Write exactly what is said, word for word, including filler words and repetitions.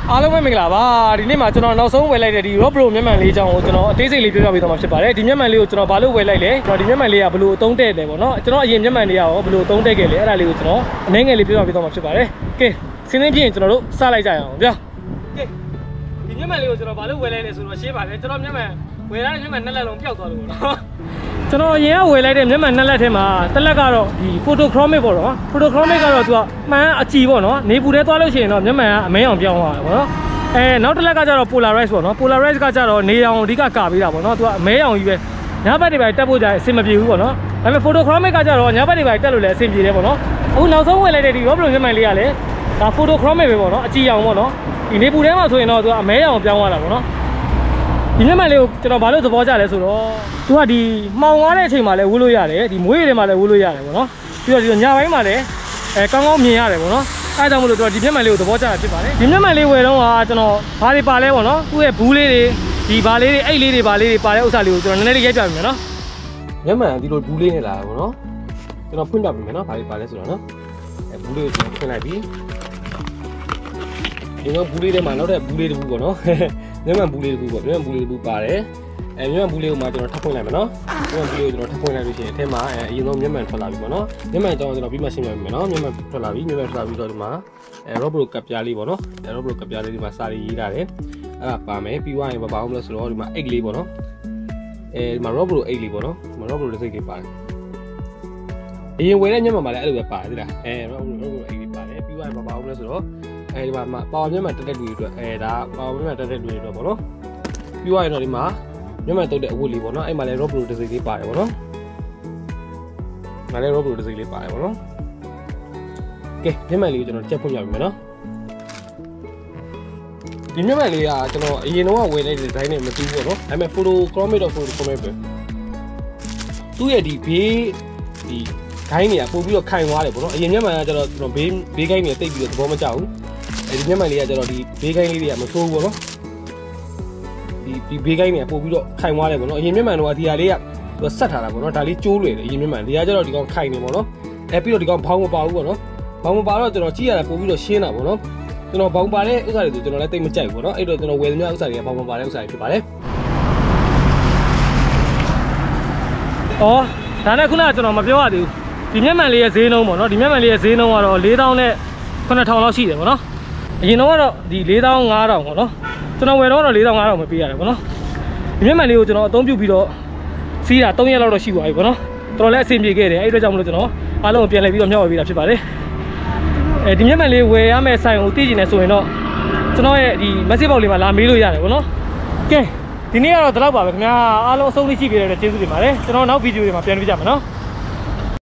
အားလုံးပဲမင်္ဂလာပါဒီနေ့မှာကျွန်တော်နောက်ဆုံးဝယ်လိုက်တဲ့ဒီ Robro မျက်မှန်လေးအကြောင်းကိုကျွန်တော်အသေးစိတ်လေးပြောပြပေးသွားမှာဖြစ်ပါတယ်ဒီမျက်မှန်လေးကိုကျွန်တော်ဘာလို့ဝယ်လိုက်လဲကျွန်တော်ဒီမျက်မှန်လေးကဘယ်လိုအသုံးတဲ့တယ်ပေါ့နော်ကျွန်တော်အရင်မျက်မှန်လေးကရောဘယ်လိုအသုံးတဲ့ခဲ့လဲအဲ့ဒါလေးကိုကျွန်တော်အနည်းငယ်လေးပြောပြပေးသွားမှာဖြစ်ပါတယ်ကဲစင်းစင်းပြင်းကျွန်တော်တို့စလိုက်ကြရအောင်ဗျာကဲဒီမျက်မှန်လေးကိုကျွန်တော်ဘာလို့ဝယ်လိုက်လဲဆိုတော့ရှင်းပါတယ်ကျွန်တော်မျက်မှန်ဝယ်လိုက်တဲ့မျက်မှန်နှစ်လက်လုံးပျောက်သွားလို့ပေါ့နော်ကျွန်တော်အရင်ကဝယ်လိုက်တဲ့မျက်မှန်နှစ်လက်ထဲမှာတစ်လက်ကတော့ဒီ photochromic ပေါ့နော် photochromic ကတော့သူကမှန်အကြည့်ပေါ့နော်နေပူထဲသွားလို့ရှိရင်တော့မျက်မှန်ကအမဲအောင်ပြောင်းသွားတယ်ပေါ့နော်အဲနောက်တစ်လက်ကကျတော့ polarize ပေါ့နော် polarize ကကျတော့နေအောင်အဓိကကာပေးတာပေါ့နော်သူကအမဲအောင်ကြီးပဲညဘက်တွေပဲတက်ဖို့ကြအဆင်မပြေဘူးပေါ့နော်ဒါပေမဲ့ photochromic ကကျတော့ညဘက်တွေပဲတက်လို့လည်းအဆင်ပြေတယ်ပေါ့နော်အခုနောက်ဆုံးဝယ်လိုက်တဲ့ဒီ Robro မျက်မှန်လေးကလည်းဒါ photochromic ပဲပေါ့နော်အကြည့်အောင်ပေါ့နော်ဒီနေပူထဲမှာဆိုရင်တော့သူကအမဲအောင်ပြောင်းသွားတာပေါ့နော်ဒီမျက်မှန်လေးကိုကျွန်တော်ဘာလို့သဘောကျလဲဆိုတော့သူကဒီမှောင်သွားတဲ့အချိန်မှာလည်းဝှလို့ရတယ်ဒီမွေးတွေမှာလည်းဝှလို့ရတယ်ပေါ့နော်ပြီးတော့ဒီညပိုင်းမှာလည်းအဲကောင်းကောင်းမြင်ရတယ်ပေါ့နော်အဲဒါကြောင့်မလို့တော့ဒီမျက်မှန်လေးကိုသဘောကျတာဖြစ်ပါတယ်ဒီမျက်မှန်လေးဝယ်တော့ကကျွန်တော်ဘာတွေပါလဲပေါ့နော်သူ့ရဲ့ဘူးလေးတွေဒီဘာလေးတွေအိတ်လေးတွေဘာလေးတွေပါတဲ့ဥစ္စာလေးကိုကျွန်တော်နည်းနည်းလေးရိုက်ပြပေးမယ်နော်မျက်မှန်ဒီလိုဘူးလေးနဲ့လာပေါ့နော်ကျွန်တော်ဖွင့်ပြပေးမယ်နော်ဘာတွေပါလဲဆိုတော့နော်အဲဘူးလေးကိုကျွန်တော်ဖွင့်လိုက်ပြီဒီတော့ဘူးလေးထဲမှာနောက်တဲ့ဘူးလေးတစ်ခုပေါ့နော်မျက်မှန်ဘူးလေးတစ်ခုပေါ့မျက်မှန်ဘူးလေးတစ်ခုပါတယ်အဲမျက်မှန်ဘူးလေးကိုမှကျွန်တော်ထပ်ဖွင့်လိုက်မယ်နော်မျက်မှန်ဘူးလေးကိုကျွန်တော်ထပ်ဖွင့်လိုက်လို့ရှိရင်အထက်မှာအဲအရင်ဆုံးမျက်မှန်ထွက်လာပြီပေါ့နော်မျက်မှန်အကြောင်းကျွန်တော်ပြီးမှရှင်းပြပေးမယ်နော်မျက်မှန်ထွက်လာပြီမျက်မှန်ထွက်လာပြီးတော့ဒီမှာအဲ Robro ကပ်ပြားလေးပေါ့နော်အဲ Robro ကပ်ပြားလေးဒီမှာစာရေးရေးထားတယ်အဲ့ဒါပါမယ်ပြီးသွားရင်ဘာပါအောင်လဲဆိုတော့ဒီမှာ egg လေးပေါ့နော်အဲဒီမှာ Robro egg လေးပေါ့နော်ဒီမှာ Robro တစ်စိတ်လေးပါတယ်အရင်ဝယ်တဲ့မျက်မှန်မှာလည်းအဲ့လိုပဲပါတယ်သိလားအဲ Robro Robro egg လေးပါတယ်ပြီးသွားရင်ဘာပါအောင်လဲဆိုတော့အဲဒီမှာပါဝါမျက်မှန်တက်တက်တွေအတွက်အဲဒါပါဝါမျက်မှန်တက်တက်တွေအတွက်ပေါ့နော်ပြီးသွားရင်တော့ဒီမှာမျက်မှန်တုတ်တဲ့အဝတ်လေးပေါ့နော်အဲ့မှာလည်း Robro တစ်စိတ်လေးပါတယ်ပေါ့နော်ဒါလည်း Robro တစ်စိတ်လေးပါတယ်ပေါ့နော်ကဲမျက်မှန်လေးကိုကျွန်တော်ချက်ဖွင့်ပြပေးမယ်နော်ဒီမျက်မှန်လေးကကျွန်တော်အရင်တော့ဝယ်တဲ့ဒီဇိုင်းနဲ့မတူဘူးပေါ့နော်ဒါပေမဲ့ photochromic တော့ photochromic ပဲသူ့ရဲ့ဒီဘေးဒီဂိုင်းတွေကပို့ပြီးတော့ခိုင်သွားတယ်ပေါ့နော်အရင်မျက်မှန်ကကျတော့ကျွန်တော်ဘေးဘေးဂိုင်းတွေတိတ်ပြီးတော့သဘောမကျဘူးအဲဒီမျက်မှန်လေးကကျတော့ဒီဘေးဂိုင်းလေးတွေကမဆိုးဘူးပေါ့နော်ဒီဒီဘေးဂိုင်းတွေကပို့ပြီးတော့ခိုင်သွားတယ်ပေါ့နော်အရင်မျက်မှန်တော့ဒီဟာလေးကသူဆက်ထားတာပေါ့နော်ဒါလေးကျိုးလွယ်တယ်အရင်မျက်မှန်ဒီကကျတော့ဒီကောင်ခိုင်နေပေါ့နော်အဲပြီးတော့ဒီကောင်ဘောင်းမပါဘူးပေါ့နော်ဘောင်းမပါတော့ကျွန်တော်ကြည့်ရတာပို့ပြီးတော့ရှင်းတာပေါ့နော်ကျွန်တော်ဘောင်းပါတဲ့ဥစ္စာတွေဆိုကျွန်တော်လည်းတိတ်မကြိုက်ဘူးပေါ့နော်အဲ့တော့ကျွန်တော်ဝယ်သမျှဥစ္စာတွေကဘောင်းမပါတဲ့ဥစ္စာတွေဖြစ်ပါတယ်အော်ဒါနဲ့ခုနကကျွန်တော်မပြောရသေးဘူးဒီမျက်မှန်လေးရဲ့ဈေးနှုန်းပေါ့နော်ဒီမျက်မှန်လေးရဲ့ဈေးနှုန်းကတော့လေးသောင်းနဲ့ခုနှစ်ထောင်လောက်ရှိတယ်ပေါ့နော်အရင်တော့ကတော့ဒီလေးသောင်းငါးထောင်ပေါ့နော်ကျွန်တော်ဝယ်တော့တော့လေးသောင်းငါးထောင်ပဲပေးရတယ်ပေါ့နော်ဒီမျက်မှန်လေးကိုကျွန်တော်အသုံးပြုပြီးတော့စီးတာသုံးရက်လောက်တော့ရှိသွားပြီပေါ့နော်တော်တော်လည်းအဆင်ပြေခဲ့တယ်အဲ့အတွက်ကြောင့်မလို့ကျွန်တော်အားလုံးကိုပြန်လှည့်ပြီးတော့မျှဝေပေးတာဖြစ်ပါတယ်အဲဒီမျက်မှန်လေးဝယ်ရမယ့်ဆိုင်ကိုသိချင်တယ်ဆိုရင်တော့ကျွန်တော်ရဲ့ဒီ message box လေးမှာလာမေးလို့ရတယ်ပေါ့နော်ကဲဒီနေ့ကတော့ဒီလောက်ပါပဲခင်ဗျာအားလုံးအဆုံးထိရှိခဲ့တဲ့ကျေးဇူးတင်ပါတယ်ကျွန်တော်နောက်ဗီဒီယိုတွေမှာပြန်တွေ့ကြမယ်နော်